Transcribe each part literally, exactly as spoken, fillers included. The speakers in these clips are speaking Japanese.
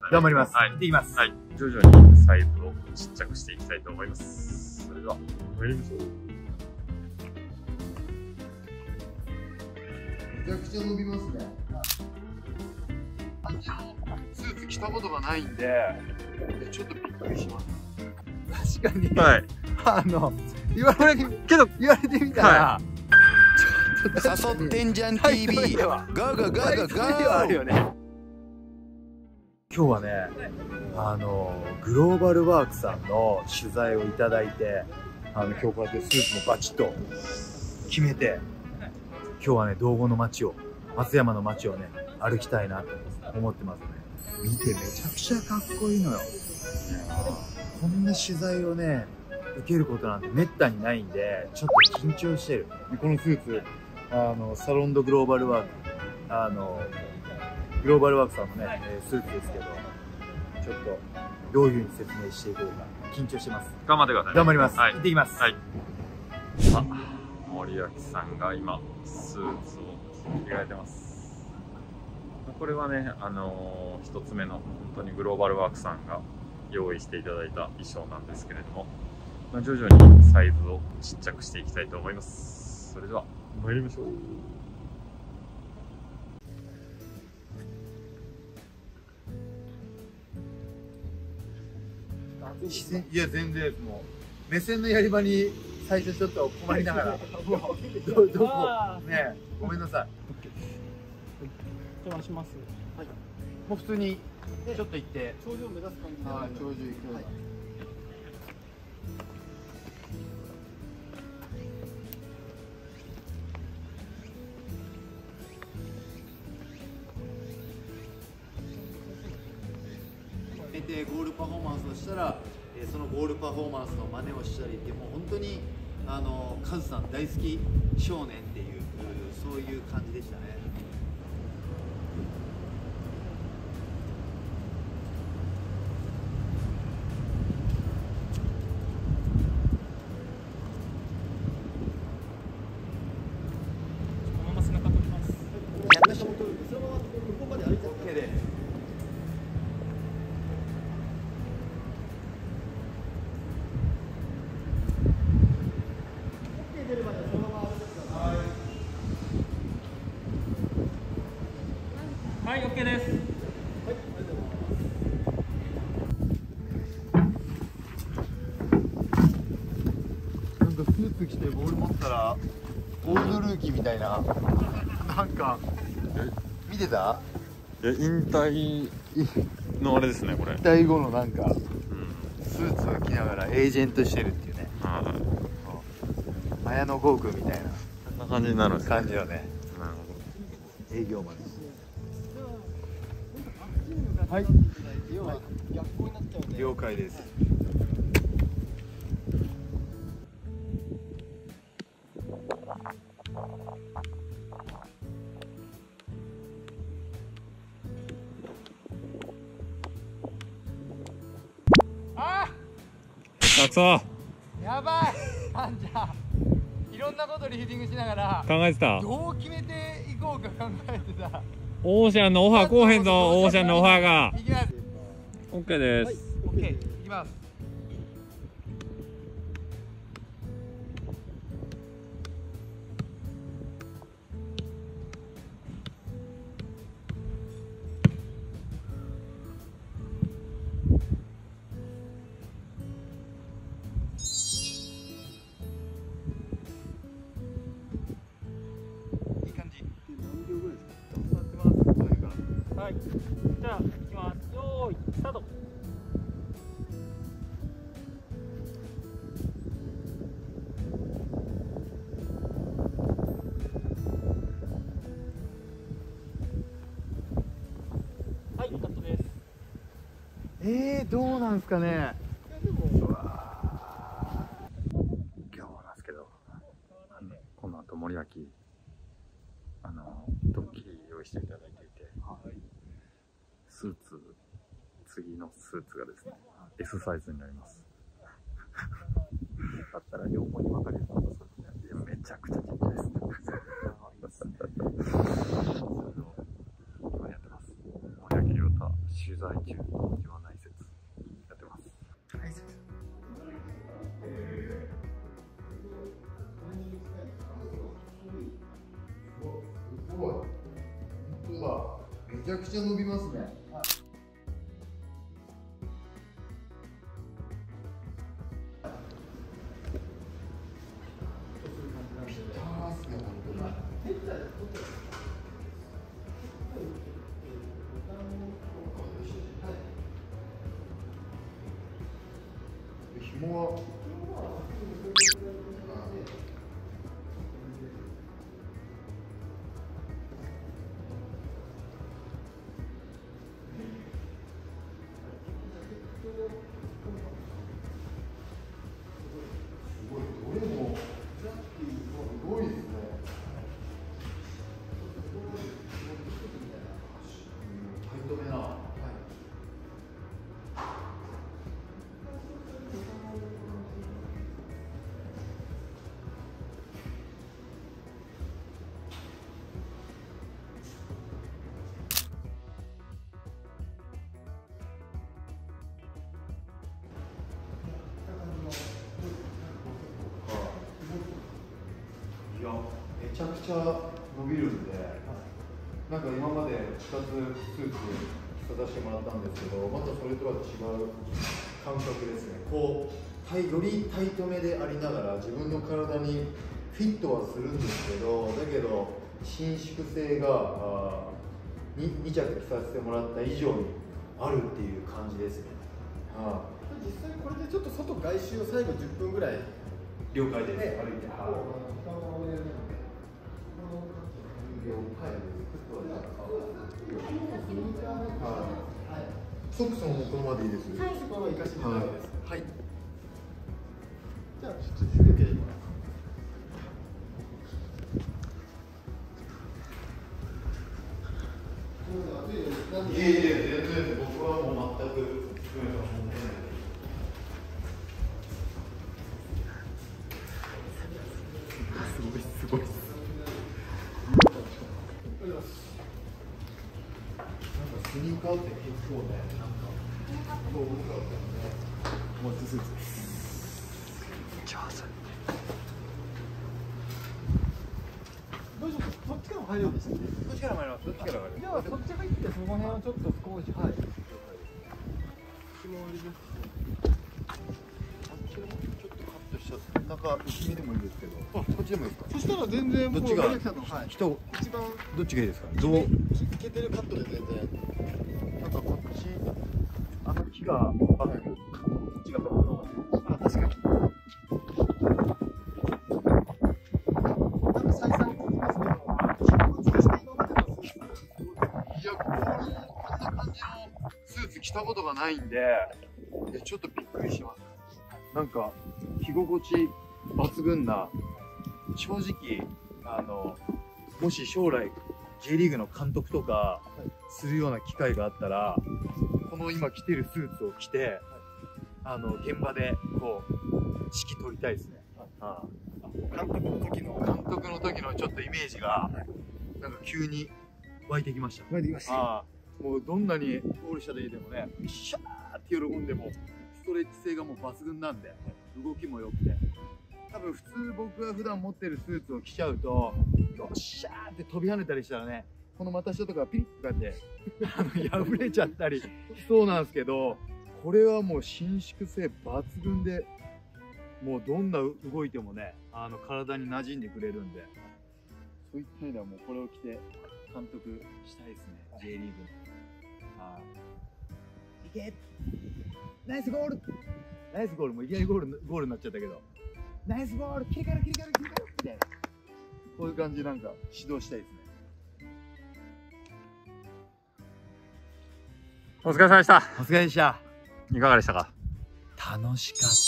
頑張ります。はい。行ってきます。はい。 徐々にサイズをちっちゃくしていきたいと思います。それでは、参りましょう。 めちゃくちゃ伸びますね。スーツ着たことがないんで、ちょっとびっくりします。確かに、はい、あの、言われてけど言われてみたら、はい、ちょっと誘ってんじゃん ティービー、ガーガーガーガーガーあるよね。 今日はね、あのグローバルワークさんの取材をいただいて、あの今日こうやってスーツもバチッと決めて、今日はね道後の街を、松山の街をね歩きたいなと思ってますね。見て、めちゃくちゃかっこいいのよ。こんな取材をね受けることなんてめったにないんで、ちょっと緊張してる。このスーツ、あのサロンドグローバルワーク、あのグローバルワークさんのねスーツですけど、ちょっとどういうふうに説明していこうか緊張してます。 頑張ってくださいね。 頑張ります。 はい、 行ってきます。 はい。さあ、森脇さんが今スーツを着替えてます。これはね、あのー、一つ目の本当にグローバルワークさんが用意していただいた衣装なんですけれども、まあ、徐々にサイズをちっちゃくしていきたいと思います。それでは参りましょう。 いや全然もう目線のやり場に最初ちょっと困りながらどどこね、ごめんなさい。 お邪魔します。 はい。もう普通にちょっと行って頂上目指す感じで。 はい、頂上行く。はい。でゴールパフォーマンスをしたら、えー、そのゴールパフォーマンスの真似をしたりって、もう本当にあのカズさん大好き少年っていうそういう感じでしたね。 このまま背中取ります。 やった人も取る。そのまま向こうまで歩いちゃって OK です。 はい、OK です。 なんかスーツ着てボール持ったらオールドルーキーみたいな、なんか見てた？ いや、引退のあれですね、これ。 引退後のなんか、うん、スーツを着ながらエージェントしてるっていうね。はい。綾野剛君みたいな。 そんな感じになるんですね。 感じよね。 なるほど。営業マンです。 はい。要は逆光になっちゃうんで。 了解です。 ああ、そう。 やばい。あんちゃん、いろんなことリフティングしながら考えてた。 どう決めていこうか考えてた。 オーシャンのオファー来おへんぞ。オーシャンのオファーが。 いきます。 オッケーです。 はい、オッケー、いきます。いい感じ。何秒ぐらいですか？はい、じゃあ、いきます。よーい、スタート。はい、カットです。 えー、どうなんですかね。 いや、でも。 今日なんですけど、あのこの後森脇、あのドッキリ用意していただいていて、はい、スーツ、次のスーツがですね、エス サイズになります。だったら両方に分かれると思います。いや、めちゃくちゃちっちゃいです。今やってます。森脇亮太、 取材中、今内接やってます。 内接。すごい。本当だ。めちゃくちゃ伸びますね。紐はすごい、どれもすごいですね。タイトめな。はい。いや、めちゃくちゃ伸びるんで、なんか今までふたつスーツ着させてもらったんですけど、またそれとは違う感覚ですね。こうタイよりタイトめでありながら自分の体にフィットはするんですけど、だけど伸縮性があ 2, 2着着させてもらった以上にあるっていう感じですね。はあ、 実際これでちょっと外外周を最後じゅっぷんぐらい了解です。 ね、 歩いて。はソックスもこのままでいいです。 はい、そこは生かしていただきです。 はい。 じゃあちょっと休憩します。 いえいえ、全然僕はもう全く。すごいすごい。なんかスニーカーって結構ね、なんかそう僕らね、もうスーツです。 上手。 どうしよう、そっちからも入るようでしたね。 どっちから参ります。どっちから参ります。 じゃあそっち入ってその辺をちょっと少し、はい。紐を入れます。 ちょっとカットした、中薄めでもいいですけど。あ、こっちでもいいですか。 そしたら全然もうどっちが森脇さんの、はい、 人一番どっちがいいですか。どういけてるカットで全然。 なんかこっちあの木がバック、こっちがバックの。 あ、確かに。なんか再三聞きますけど、もしかして今までのスーツ、 いや、こんな感じのスーツ着たことがないんで、いやちょっとびっくりします。なんか着心地抜群な、正直あのもし将来 J リーグの監督とかするような機会があったら、この今着てるスーツを着て、あの現場でこう指揮取りたいですね。ああ、 監督の時の監督の時のちょっとイメージがなんか急に湧いてきました。 前できました。 ああ、もうどんなにゴールした時でもね、シャーって喜んでもストレッチ性がもう抜群なんで、動きも良くて、多分普通僕が普段持ってるスーツを着ちゃうと、よっしゃーって飛び跳ねたりしたらね、この股下とかピリッとかってあの破れちゃったりしそうなんですけど、これはもう伸縮性抜群で、もうどんな動いてもね、あの体に馴染んでくれるんで、そういった意味ではもうこれを着て監督したいですね、J リーグの。はい。いけ、ナイスゴール、ナイスゴール、もういきなりゴールゴールになっちゃったけど、ナイスゴール、切り替える切り替える切り替えるみたいな、こういう感じでなんか指導したいですね。 お疲れ様でした。 お疲れでした。 いかがでしたか。 楽しかった。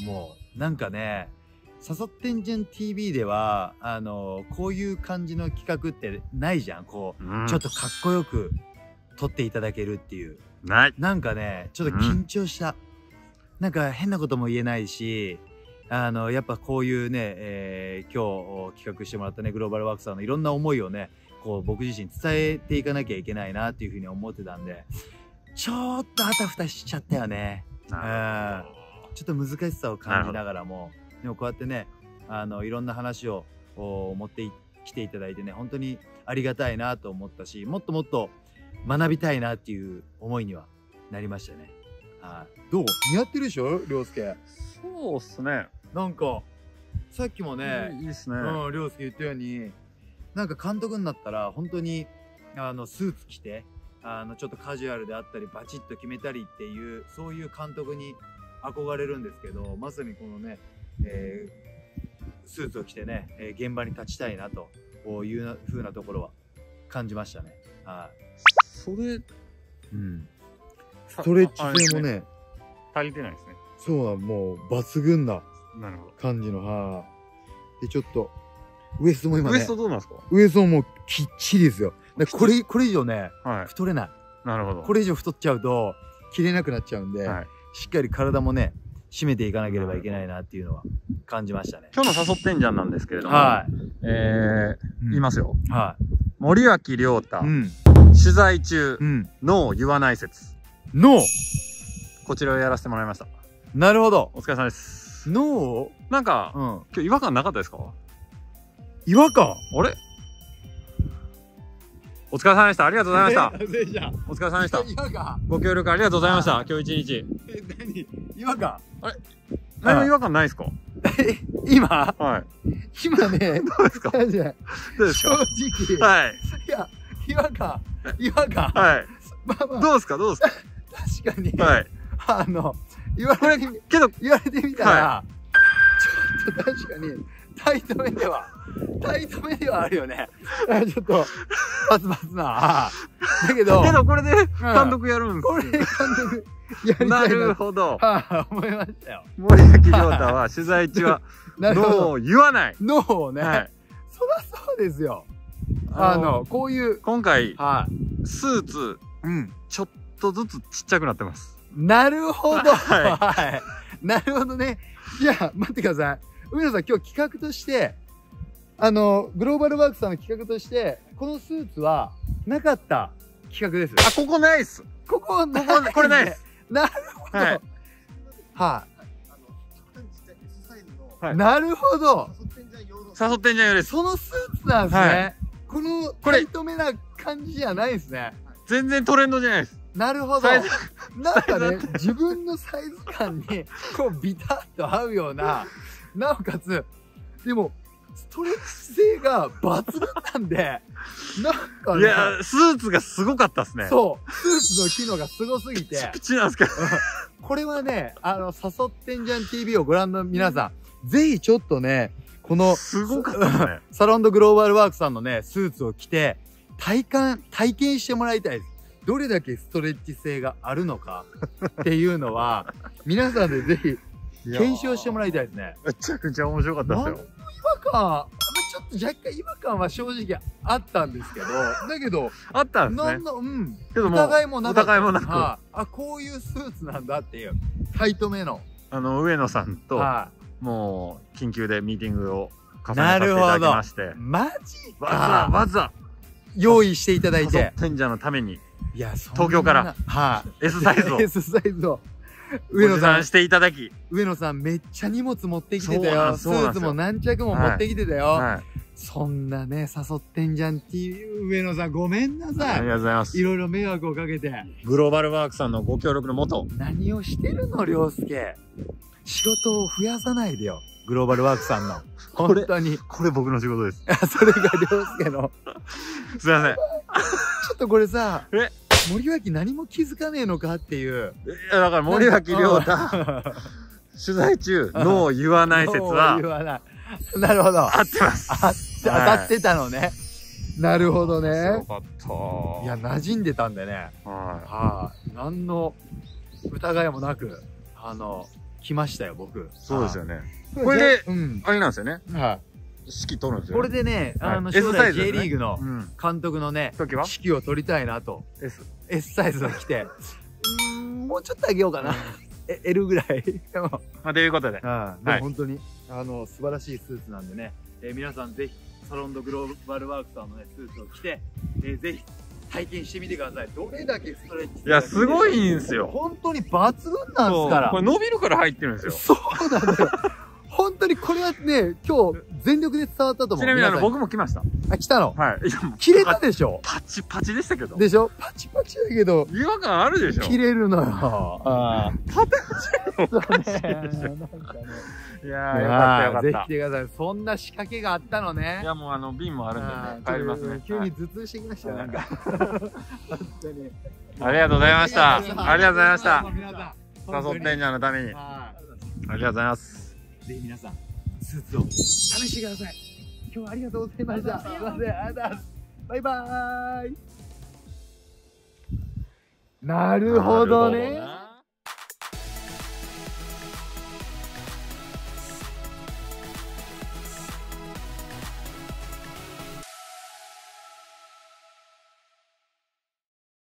もうなんかね、誘ってんじゃん ティーブイ ではあのこういう感じの企画ってないじゃん。こう、うん、ちょっとかっこよく撮っていただけるっていう、 ない、 なんかねちょっと緊張した、うん、なんか変なことも言えないし、あのやっぱこういうね、えー、今日企画してもらったねグローバルワークさんのいろんな思いをね、こう僕自身伝えていかなきゃいけないなっていうふうに思ってたんで、 ちょっとあたふたしちゃったよね。うん。ちょっと難しさを感じながらも、でもこうやってね、あの、いろんな話を持ってきていただいてね、本当にありがたいなと思ったし、もっともっと学びたいなっていう思いにはなりましたね。はい。どう？似合ってるでしょ、涼介。 そうっすね。 なんか、さっきもね、 いいっすね。 うん、涼介言ったように、なんか監督になったら、本当に、あの、スーツ着て、あの、ちょっとカジュアルであったり、バチッと決めたりっていう、そういう監督に憧れるんですけど、まさにこのね、えー、スーツを着てね、えー、現場に立ちたいなという風なところは感じましたね。はい。 それ、 うん。ストレッチ性もね、 足りてないですね。 そうはもう抜群な感じの、はい。で、ちょっと、ウエストも今ね。 ウエストどうなんですか？ ウエストももうきっちりですよ。だこれ、これ以上ね、はい、太れない。 なるほど。 これ以上太っちゃうと、着れなくなっちゃうんで、はい、しっかり体もね、締めていかなければいけないなっていうのは感じましたね。 今日の誘ってんじゃんなんですけれども、 はい。 えー、うん、言いますよ。 はい。 森脇亮太、うん、取材中、うん、ノー言わない説。 ノーこちらをやらせてもらいました。 なるほど。 お疲れ様です。 ノーなんか、うん、今日違和感なかったですか？ 違和感あれお疲れ様でした。ありがとうございました。お疲れ様でした。 違和感ご協力ありがとうございました。今日一日。 え、何違和感あれ何も違和感ないですか？ え、今はい。 今ね、 どうですか？どうですか？ 正直。 はい。 いや、違和感。違和感。 はい。まあまあ、どうですかどうですか？ 確かに。 はい。 あの、言われてみ、 けど、 言われてみたら、はい、ちょっと確かに、タイトめでは、タイトめではあるよね。ちょっと、バツバツな。だけど、 けどこれで監督やるんですよ。これで監督やりたいな。 なるほど。 はあ、思いましたよ。 森脇亮太は取材中は、ノーを言わない。 ノーをね。はい、そりゃそうですよ。あの、こういう。 今回、はい、スーツ、うん、ちょっとずつちっちゃくなってます。 なるほど。はい。なるほどね。じゃあ、待ってください。上野さん、今日企画として、あの、グローバルワークさんの企画として、このスーツはなかった企画です。 あ、ここないっす。 ここない、 ここ、これないっす。 なるほど。はい。はい。なるほど。 誘ってんじゃんよりそのスーツなんですね。この、タイトめな感じじゃないですね。 全然トレンドじゃないです。 なるほど。なんかね、自分のサイズ感に、こう、ビタッと合うような、なおかつ、でも、ストレッチ性が抜群なんで、なんかね。 いや、スーツがすごかったっすね。 そう。スーツの機能がすごすぎて。 ピチピチなんですけど。 これはね、あの、誘ってんじゃん ティーブイ をご覧の皆さん、ぜひちょっとね、この、 すごかったね。 サロンドグローバルワークさんのね、スーツを着て、体感、体験してもらいたいです。どれだけストレッチ性があるのかっていうのは、皆さんでぜひ、検証してもらいたいですね。 めちゃくちゃ面白かったですよ。 違和感、ちょっと若干違和感は正直あったんですけど、だけど、 あったんですね。 なんの、うん。 けども疑いもなかった。 疑いもなく。 あ、こういうスーツなんだっていう、タイトめの。 あの、上野さんと、もう、緊急でミーティングを重ねさせていただきまして。 マジか。 わざわざ、 用意していただいて。 誘ってんじゃんのために。 いや、 東京から、はい、S サイズを S サイズを上野さんしていただき、 上野さんめっちゃ荷物持ってきてたよ。スーツも何着も持ってきてたよ。はいはい、そんなね、誘ってんじゃんっていう上野さんごめんなさい。 ありがとうございます。 いろいろ迷惑をかけて。 グローバルワークさんのご協力のもと。 何をしてるの、涼介。仕事を増やさないでよ。グローバルワークさんの。本当に。 これ僕の仕事です。 それが涼介の。 すいません。ちょっとこれさ、え森脇何も気づかねえのかっていう。 いや、だから森脇亮太、取材中、ノー言わない説は、 言わない。なるほど。 合ってます。 あ当たってたのね。なるほどね。 よかった。 いや、馴染んでたんでね。はい。何の疑いもなく、あの、来ましたよ、僕。 そうですよね。これで、あれなんですよね。はい。指揮取るんですよ。 これでね、あの、初代 J リーグの監督のね、指揮を取りたいなと。S。S サイズを着て。うん、もうちょっとあげようかな。L ぐらい。 まあ、ということで。 でも本当に、あの、素晴らしいスーツなんでね、皆さんぜひ、サロンドグローバルワークさんのね、スーツを着て、ぜひ、 体験してみてください。どれだけストレッチ。 いや、すごいんすよ。 本当に抜群なんですから。 これ伸びるから入ってるんですよ。 そうなんだよ。本当にこれはね、今日全力で伝わったと思う。 ちなみにあの、僕も来ました。 あ、来たの？ はい。 切れたでしょ？ パチパチでしたけど。 でしょ？パチパチだけど。 違和感あるでしょ？ 切れるのよ。ああ。 パチパチおかしいでしょ。 なんかね。 いやー、よかったよかった。 ぜひ来てください。そんな仕掛けがあったのね。 いや、もうあの、瓶もあるんでね、帰りますね。 急に頭痛してきましたよ、なんか。本当に。 ありがとうございました。ありがとうございました。 皆さん。 誘ってんじゃんのために。ありがとうございます。 ぜひ皆さん、スーツを試してください。今日はありがとうございました。すいません、ありがとうございます。バイバーイ。なるほどね。